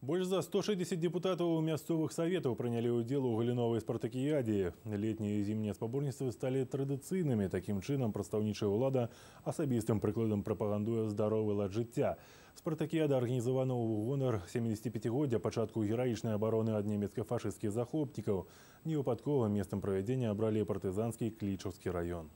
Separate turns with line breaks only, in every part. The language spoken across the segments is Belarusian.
Больш за 160 депутатаў мясцовых саветаў прынялі ўдзел у галіновай спартакіядзе. Летнія і зімнія спаборніцтвы сталі традыцыйнымі. Такім чынам прадстаўнічая ўлада асабістым прыкладам прапагандуе здаровы лад жыцця. Спартакіяда арганізавана ў гонар 75-годдзя пачатку гераічнай абароны ад нямецка-фашысцкіх захопнікаў. Невыпадкова месцам правядзення абралі партызанскі Клічаўскі раён.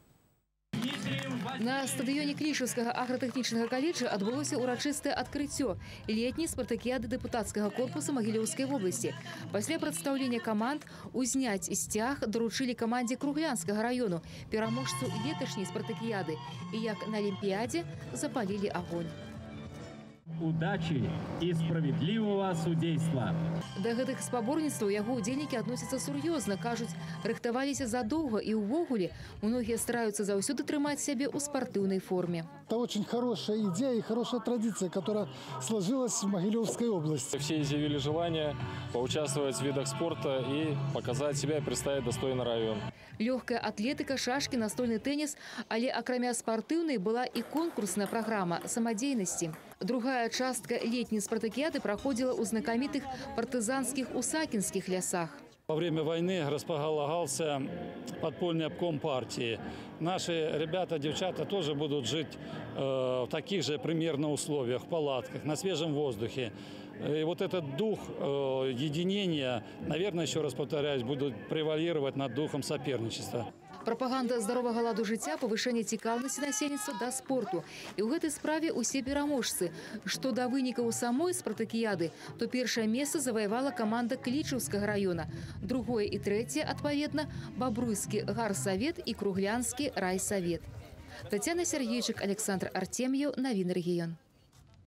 На стадыёне Клічаўскага агратэхнічнага каледжа адбылося ўрачыстае адкрыццё летняй спартакіяды дэпутацкага корпуса Магілёўскай вобласці. Пасля прадстаўлення каманд узняць сцяг даручылі камандзе Круглянскага раёну, пераможцу леташняй спартакіяды, і як на алімпіядзе запалілі агонь.
Удачи и справедливого судейства.
Да гэтых спаборніцтваў яго ўдзельнікі адносяцца сур'ёзна, кажуць, рыхтаваліся задоўга і ўвогуле многія стараюцца заўсёды трымаць сябе ў спартыўнай форме.
Это очень хорошая идея и хорошая традиция, которая сложилась в Могилевской области.
Все изъявили желание поучаствовать в видах спорта и показать себя и представить достойный район.
Легкая атлетика, шашки, настольный теннис, але акрамя спартыўнай была и конкурсная программа самадзейнасці. Другая частка летней спартакиады проходила у знакомитых партизанских усакинских лясах.
Во время войны располагался подпольный обком партии. Наши ребята, девчата тоже будут жить в таких же примерно условиях, в палатках, на свежем воздухе. И вот этот дух единения, наверное, еще раз повторяюсь, будет превалировать над духом соперничества.
Пропаганда здорового ладу жыцця, повышение цікаўнасці насельніцтва да спорту. І ў гэтай справе усе пераможцы. Што да вынікаў самой спартакіяды, то першае месца заваявала каманда Клічаўскага раёна. Другое і трэцяе, адпаведна, Бабруйскі гарсавет і Круглянскі райсавет. Тацяна Сергейчык, Александр Артемьев, Навіны рэгіён.